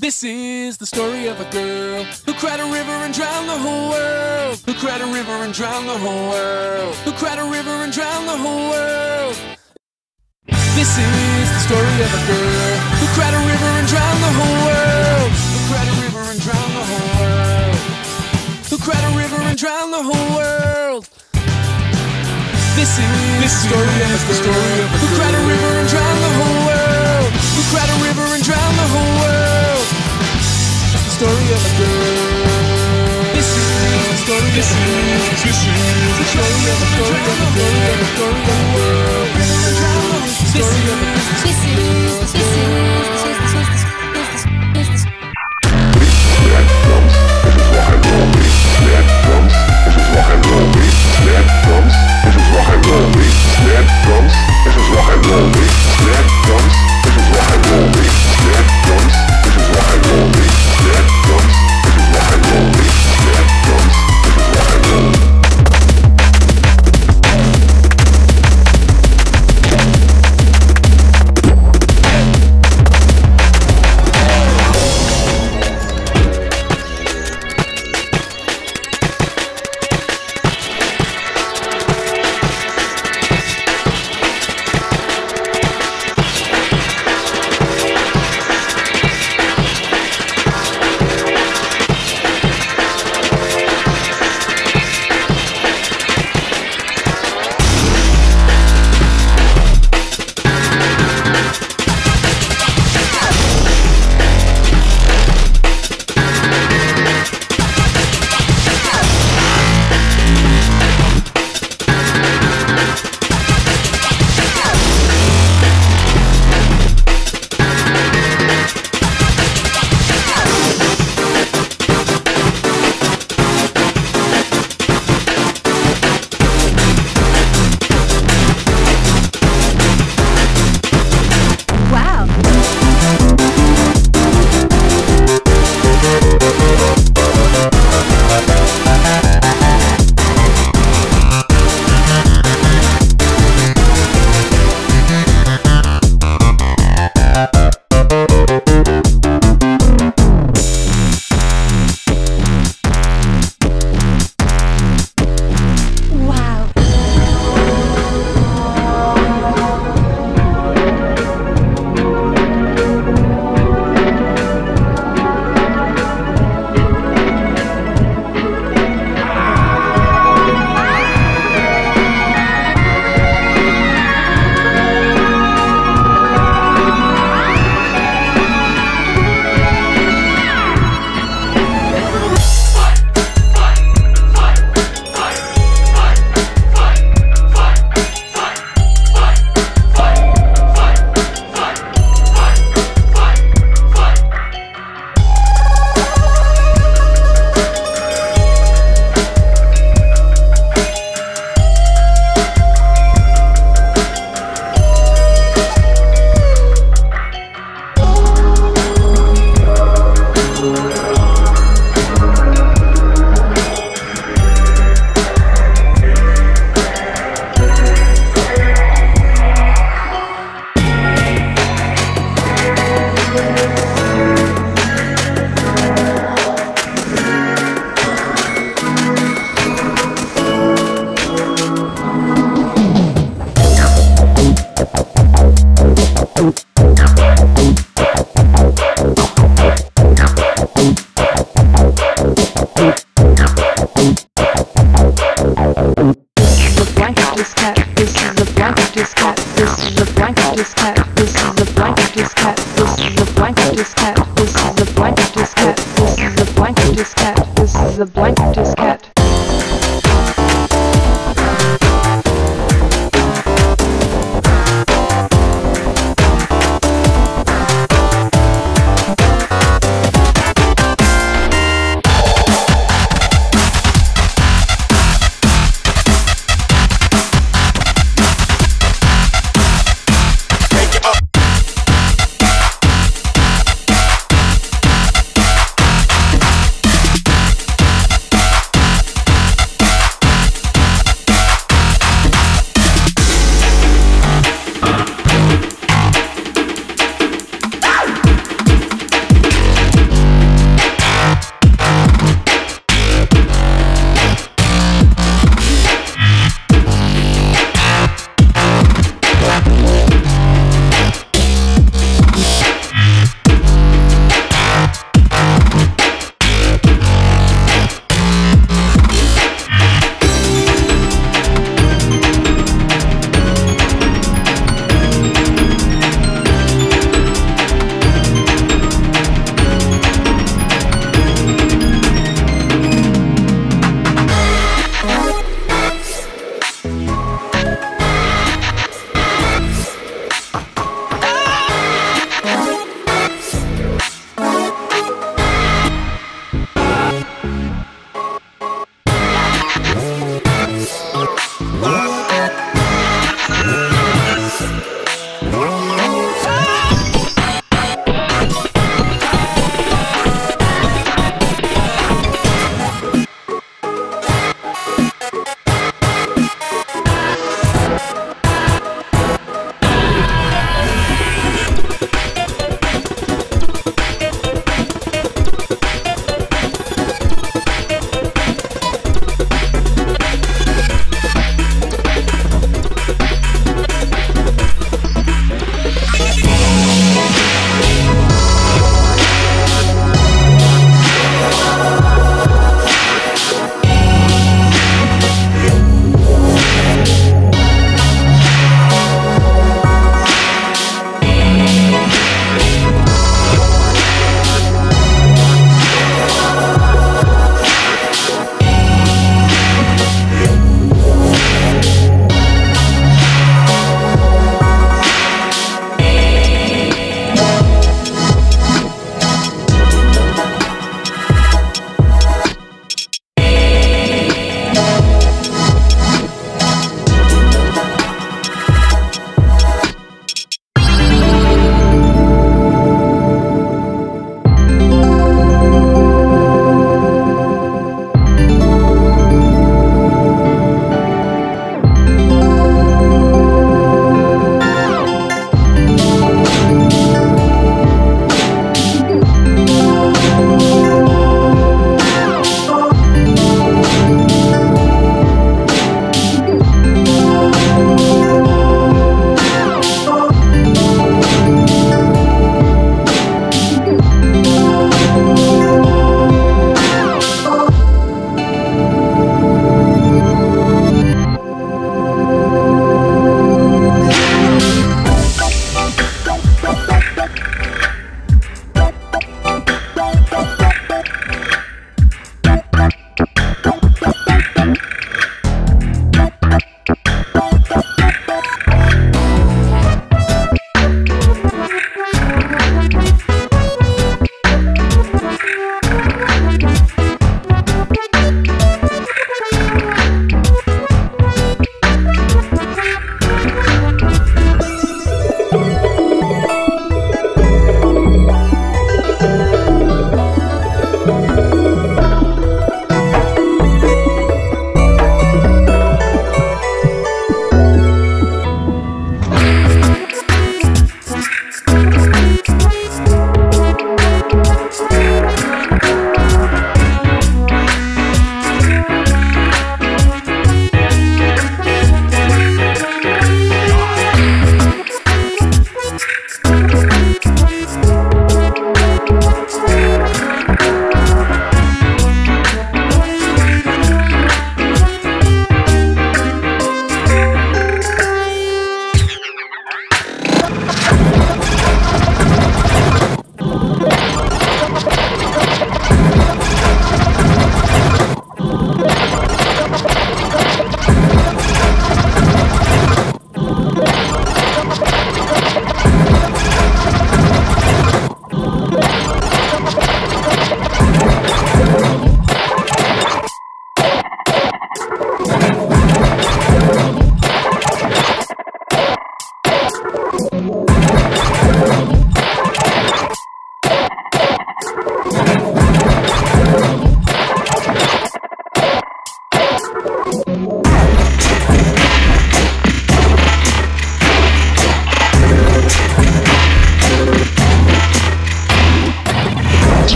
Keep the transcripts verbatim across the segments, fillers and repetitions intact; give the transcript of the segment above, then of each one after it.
This is the story of a girl who cried a river and drowned the whole world. Who cried a river and drowned the whole world. Who cried a river and drowned the whole world. This is the story of a girl who cried a river and drowned the whole world. Who cried a river and drowned the whole world. Who cried a river and drowned the whole world. This is this the story of a girl who cried a river and drowned the whole world. Who cried a river and drowned the whole world. It's the story of a girl. This is the story. This is this is the story of a story of a story of a story of a world. This is this is this is this is this is this is Snap drums, this is rock and roll beat. Snap drums, this is rock and roll beat. Snap drums, this is rock and roll beat. Snap drums, this is rock and roll beat. Snap drums, this is rock and roll beat. Snap drums, this is rock and roll beat. Snap drums, this is rock and roll beat. Snap drums, this is rock and roll.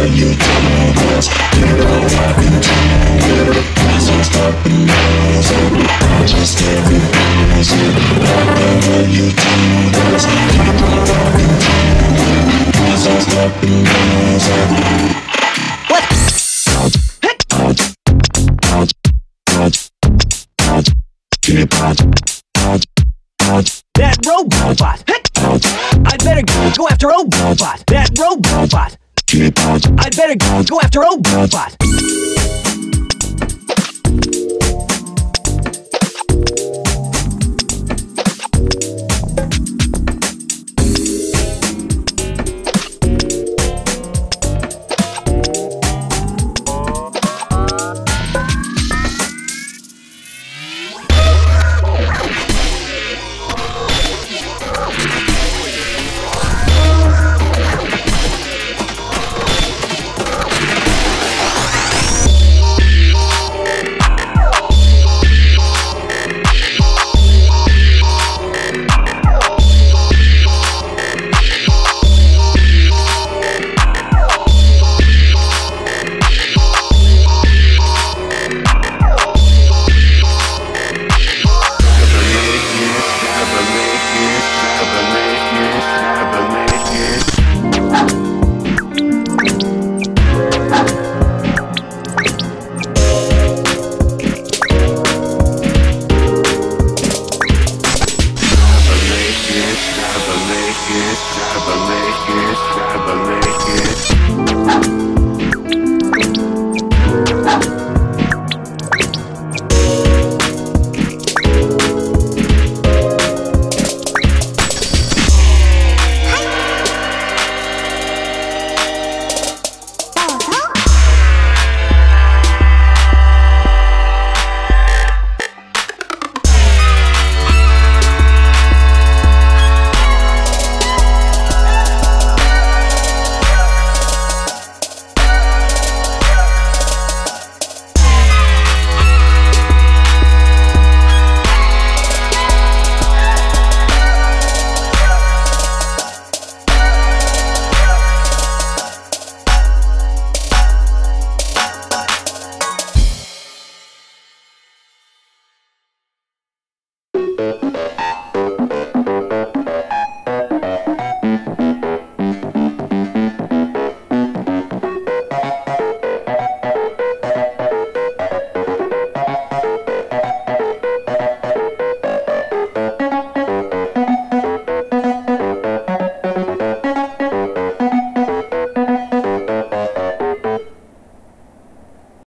That robot. I better go after robot. That robot. I better go after robot. Double